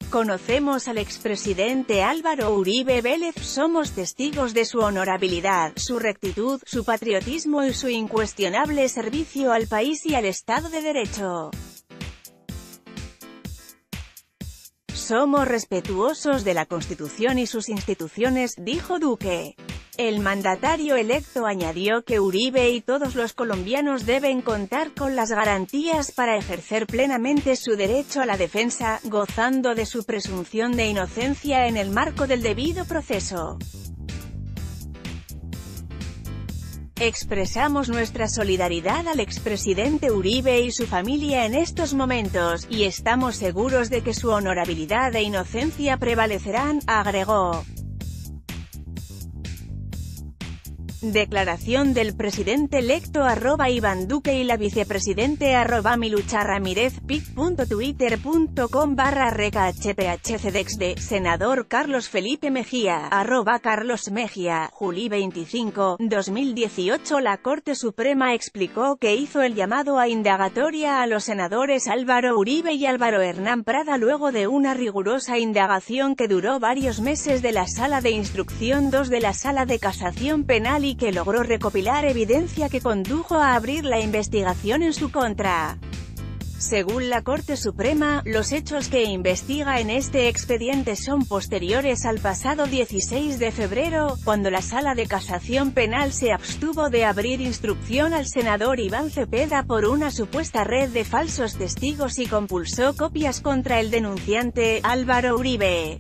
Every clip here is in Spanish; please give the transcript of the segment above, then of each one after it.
Conocemos al expresidente Álvaro Uribe Vélez, somos testigos de su honorabilidad, su rectitud, su patriotismo y su incuestionable servicio al país y al Estado de Derecho. Somos respetuosos de la Constitución y sus instituciones, dijo Duque. El mandatario electo añadió que Uribe y todos los colombianos deben contar con las garantías para ejercer plenamente su derecho a la defensa, gozando de su presunción de inocencia en el marco del debido proceso. Expresamos nuestra solidaridad al expresidente Uribe y su familia en estos momentos, y estamos seguros de que su honorabilidad e inocencia prevalecerán, agregó. Declaración del presidente electo @Iván Duque y la vicepresidente @Milucha Ramírez, pic.twitter.com/recahphcdex senador Carlos Felipe Mejía, @CarlosMejía, Juli 25, 2018. La Corte Suprema explicó que hizo el llamado a indagatoria a los senadores Álvaro Uribe y Álvaro Hernán Prada luego de una rigurosa indagación que duró varios meses de la Sala de Instrucción 2 de la Sala de Casación Penal y que logró recopilar evidencia que condujo a abrir la investigación en su contra. Según la Corte Suprema, los hechos que investiga en este expediente son posteriores al pasado 16 de febrero, cuando la Sala de Casación Penal se abstuvo de abrir instrucción al senador Iván Cepeda por una supuesta red de falsos testigos y compulsó copias contra el denunciante, Álvaro Uribe.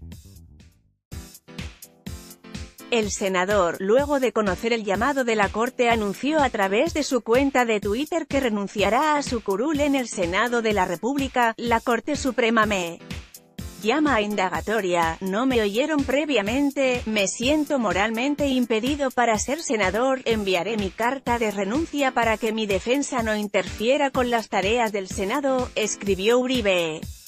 El senador, luego de conocer el llamado de la Corte, anunció a través de su cuenta de Twitter que renunciará a su curul en el Senado de la República. La Corte Suprema me llama a indagatoria, no me oyeron previamente, me siento moralmente impedido para ser senador, enviaré mi carta de renuncia para que mi defensa no interfiera con las tareas del Senado, escribió Uribe.